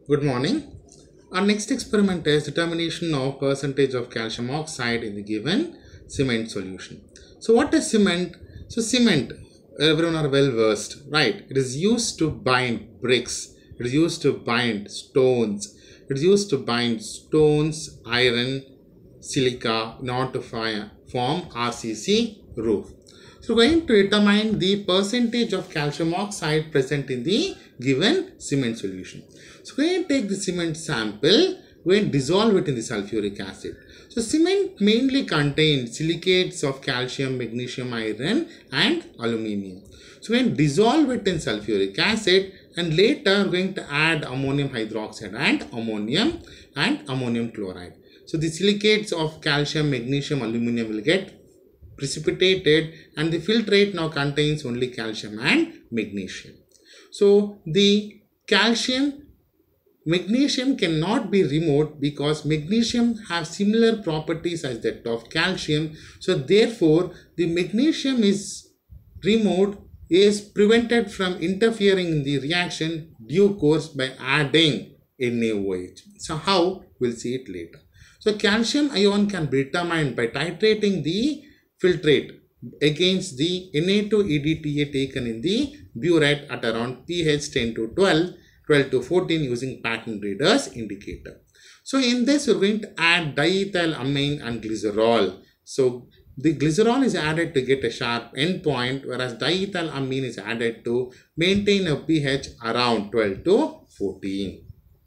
Good morning. Our next experiment is determination of percentage of calcium oxide in the given cement solution. So what is cement? So cement, everyone are well versed, right? It is used to bind bricks. It is used to bind stones. It is used to bind stones, iron, silica in order to form RCC roof. So we're going to determine the percentage of calcium oxide present in the given cement solution. So we're going to take the cement sample, we're going to dissolve it in the sulfuric acid. So cement mainly contains silicates of calcium, magnesium, iron and aluminium. So we're going to dissolve it in sulfuric acid and later we're going to add ammonium hydroxide and ammonium chloride. So the silicates of calcium, magnesium, aluminium will get precipitated and the filtrate now contains only calcium and magnesium. So the magnesium cannot be removed because magnesium have similar properties as that of calcium. So therefore the magnesium is removed is prevented from interfering in the reaction due course by adding NaOH. So how? We'll see it later. So calcium ion can be determined by titrating the filtrate against the Na2EDTA taken in the burette at around pH 10 to 12 to 14 using pattern readers indicator. So in this we're going to add diethylamine and glycerol. So the glycerol is added to get a sharp endpoint, whereas diethylamine is added to maintain a pH around 12 to 14.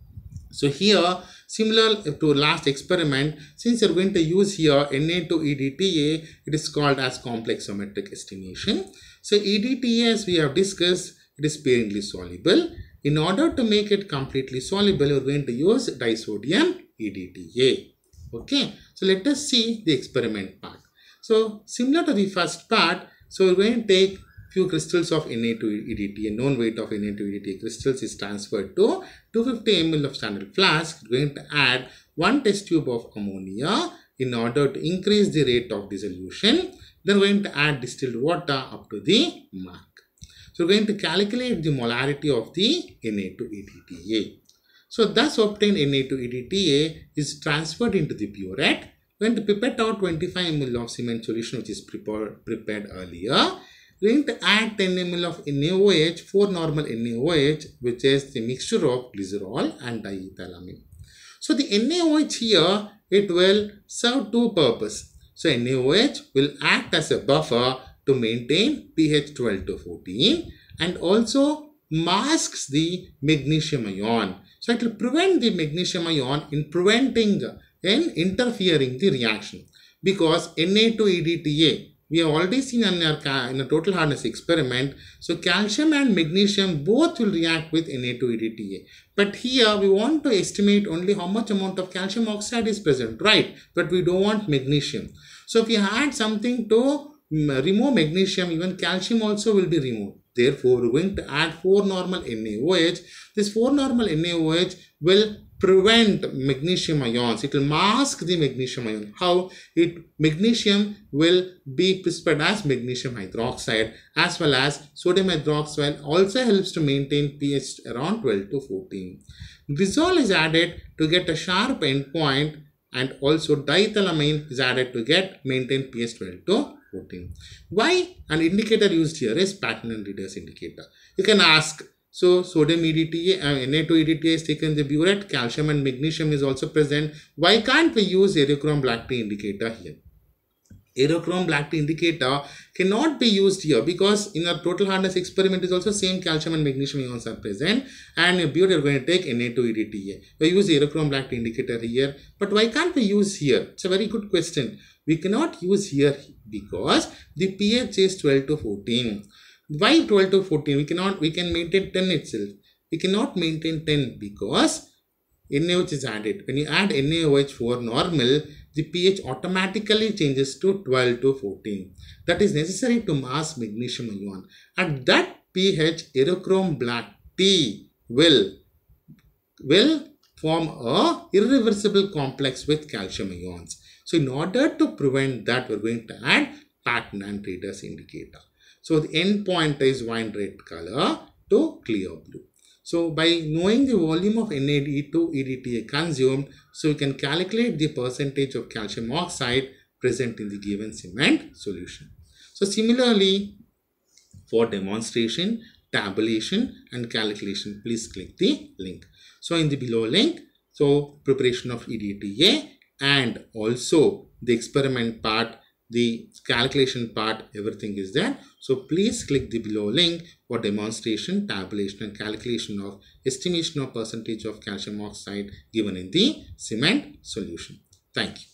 So here, similar to last experiment, since you're going to use here Na2EDTA, it is called as complexometric estimation. So EDTA, as we have discussed, it is sparingly soluble. In order to make it completely soluble, you're going to use disodium EDTA. Okay, so let us see the experiment part. So similar to the first part, so we're going to take few crystals of Na2EDTA, known weight of Na2EDTA crystals is transferred to 250 ml of standard flask. We're going to add 1 test tube of ammonia in order to increase the rate of dissolution. Then we're going to add distilled water up to the mark. So we're going to calculate the molarity of the Na2EDTA. So thus obtained Na2EDTA is transferred into the burette. We're going to pipette out 25 ml of cement solution which is prepared earlier. We're going to add 10 ml of NaOH, 4 normal NaOH, which is the mixture of glycerol and diethylamine. So the NaOH here, it will serve two purposes. So NaOH will act as a buffer to maintain pH 12 to 14 and also masks the magnesium ion. So it will prevent the magnesium ion in interfering the reaction, because Na2EDTA, we have already seen in a total hardness experiment. So calcium and magnesium both will react with Na2EDTA. But here we want to estimate only how much amount of calcium oxide is present, right? But we don't want magnesium. So if you add something to remove magnesium, even calcium also will be removed. Therefore, we're going to add 4 normal NaOH. This 4 normal NaOH will prevent magnesium ions. It will mask the magnesium ion. How? Magnesium will be precipitated as magnesium hydroxide, as well as sodium hydroxide also helps to maintain pH around 12 to 14. Glycerol is added to get a sharp endpoint, and also diethylamine is added to maintain pH 12 to 14. Why? An indicator used here is pattern readers indicator. You can ask, so sodium EDTA and Na2EDTA is taken in the burette, calcium and magnesium is also present. Why can't we use aerochrome black tea indicator here? Aerochrome black tea indicator cannot be used here because in our total hardness experiment is also same calcium and magnesium ions are present, and in burette we are going to take Na2EDTA. We use aerochrome black tea indicator here, but why can't we use here? It's a very good question. We cannot use here because the pH is 12 to 14. Why 12 to 14? We can maintain 10 itself. We cannot maintain 10 because NaOH is added. When you add NaOH 4 normal, the pH automatically changes to 12 to 14. That is necessary to mask magnesium ion. At that pH, aerochrome black tea will form a irreversible complex with calcium ions. So in order to prevent that, we're going to add pattern and readers indicator. So the end point is wine red color to clear blue. So by knowing the volume of NaD2 EDTA consumed, so you can calculate the percentage of calcium oxide present in the given cement solution. So similarly, for demonstration, tabulation and calculation, please click the link. So in the below link, so preparation of EDTA and also the experiment part, the calculation part, everything is there. So please click the below link for demonstration, tabulation and calculation of estimation of percentage of calcium oxide given in the cement solution. Thank you.